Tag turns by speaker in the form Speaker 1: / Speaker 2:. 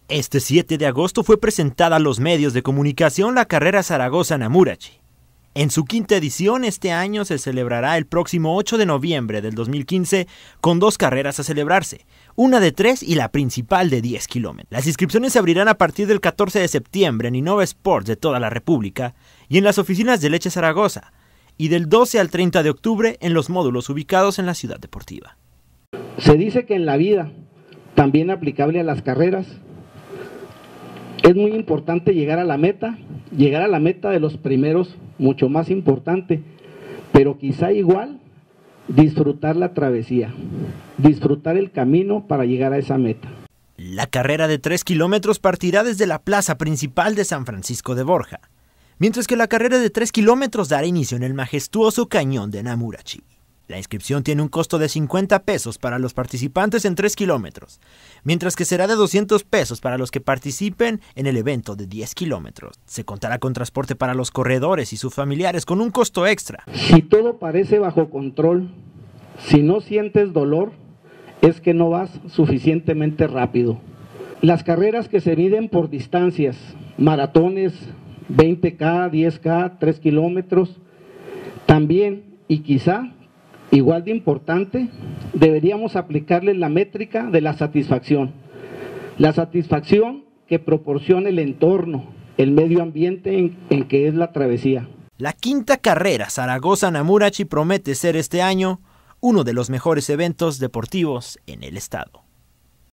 Speaker 1: Este 7 de agosto fue presentada a los medios de comunicación la carrera Zaragoza-Namurachi. En su quinta edición este año se celebrará el próximo 8 de noviembre del 2015 con 2 carreras a celebrarse, una de 3 y la principal de 10 kilómetros. Las inscripciones se abrirán a partir del 14 de septiembre en Innova Sports de toda la República y en las oficinas de Leche Zaragoza, y del 12 al 30 de octubre en los módulos ubicados en la ciudad deportiva.
Speaker 2: Se dice que en la vida, también aplicable a las carreras, es muy importante llegar a la meta de los primeros, mucho más importante, pero quizá igual disfrutar la travesía, disfrutar el camino para llegar a esa meta.
Speaker 1: La carrera de 3 kilómetros partirá desde la plaza principal de San Francisco de Borja, mientras que la carrera de 3 kilómetros dará inicio en el majestuoso cañón de Namurachi. La inscripción tiene un costo de 50 pesos para los participantes en 3 kilómetros, mientras que será de 200 pesos para los que participen en el evento de 10 kilómetros. Se contará con transporte para los corredores y sus familiares con un costo extra.
Speaker 2: Si todo parece bajo control, si no sientes dolor, es que no vas suficientemente rápido. Las carreras que se miden por distancias, maratones, 20K, 10K, 3 kilómetros, también y quizá igual de importante, deberíamos aplicarle la métrica de la satisfacción que proporciona el entorno, el medio ambiente en que es la travesía.
Speaker 1: La quinta carrera Zaragoza-Namurachi promete ser este año uno de los mejores eventos deportivos en el estado.